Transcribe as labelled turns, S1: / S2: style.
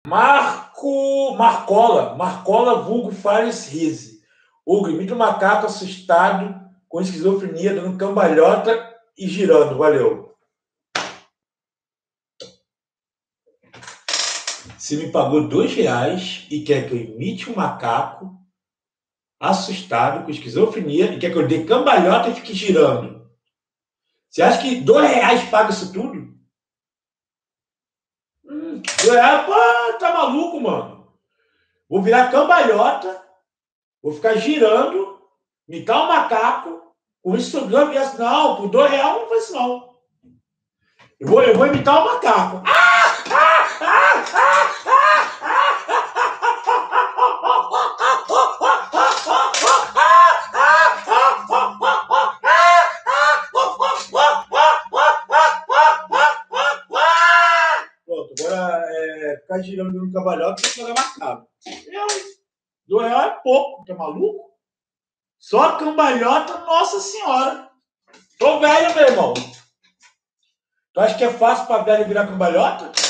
S1: Marcola vulgo Fares Rise. Hugo, imita um macaco assustado com esquizofrenia, dando cambalhota e girando. Valeu. Você me pagou R$2 e quer que eu imite um macaco assustado com esquizofrenia e quer que eu dê cambalhota e fique girando. Você acha que R$2 paga isso tudo? R$2, pô, tá maluco, mano? Vou virar cambalhota, vou ficar girando, imitar um macaco, com isso não, por R$2 não faz isso não. Eu vou imitar um macaco. Pronto, agora ficar girando no cambalhota e jogar macaco. R$2 é pouco, tá maluco? Só cambalhota, nossa senhora. Tô velho, meu irmão. Tu acha que é fácil pra velho virar cambalhota?